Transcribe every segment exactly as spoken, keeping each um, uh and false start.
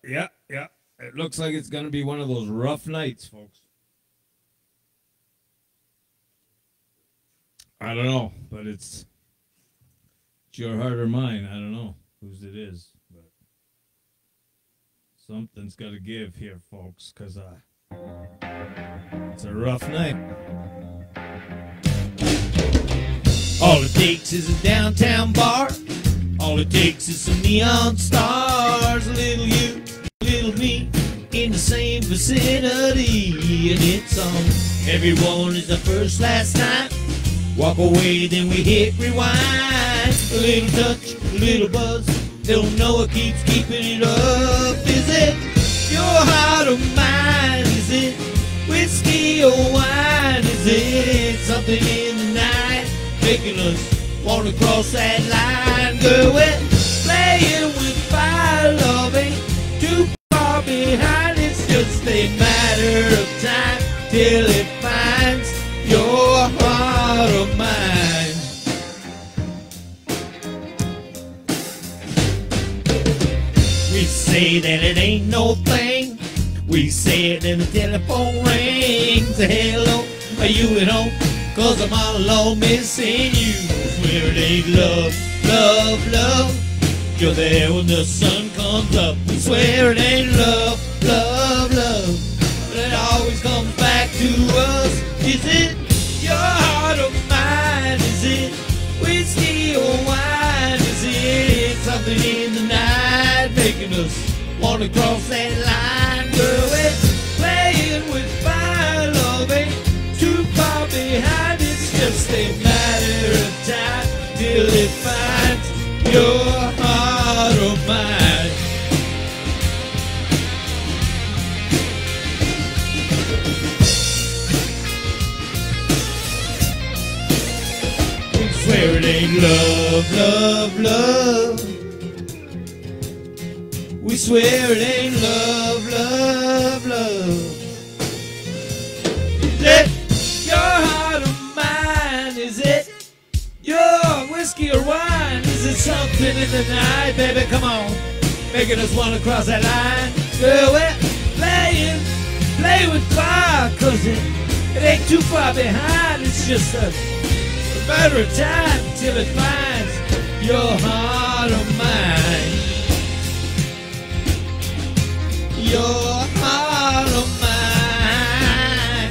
Yeah, yeah. It looks like it's going to be one of those rough nights, folks. I don't know, but it's, it's your heart or mine. I don't know whose it is, but something's got to give here, folks, because uh, it's a rough night. All it takes is a downtown bar. All it takes is some neon stars. A little you, a little me, in the same vicinity. And it's on. Everyone is the first last time. Walk away, then we hit rewind. A little touch, a little buzz. Don't know what keeps keeping it up. Is it your heart or mine? Is it whiskey or wine? Is it something in the night making us wanna cross that line? Girl, we're playing with fire, love ain't too far behind. It's just a matter of time till it finds your heart or mine. We say that it ain't no thing. We say it and the telephone rings. Hello, are you at home? Cause I'm all alone missing you. Swear it ain't love, love, love. You're there when the sun comes up. We swear it ain't love, love, love. But it always comes back to us. Is it your heart or mine? Is it whiskey or wine? Is it something in the night making us wanna cross that line? Girl, we're playing with fire, love ain't too far behind. It's just a matter of time till it finds your heart or mine. We swear it ain't love, love, love. We swear it ain't love, love, love. Is it your heart or mine? Is it your whiskey or wine? Is it something in the night, baby? Come on, making us wanna cross that line. Girl, we're playing, play with fire, cause it, it ain't too far behind. It's just a, a matter of time till it finds your heart or mine. Your heart or mine.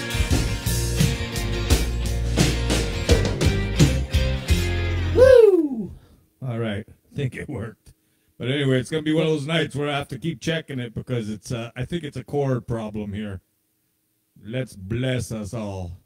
Woo! All right, I think it worked. But anyway, it's gonna be one of those nights where I have to keep checking it because it's. Uh, I think it's a chord problem here. Let's bless us all.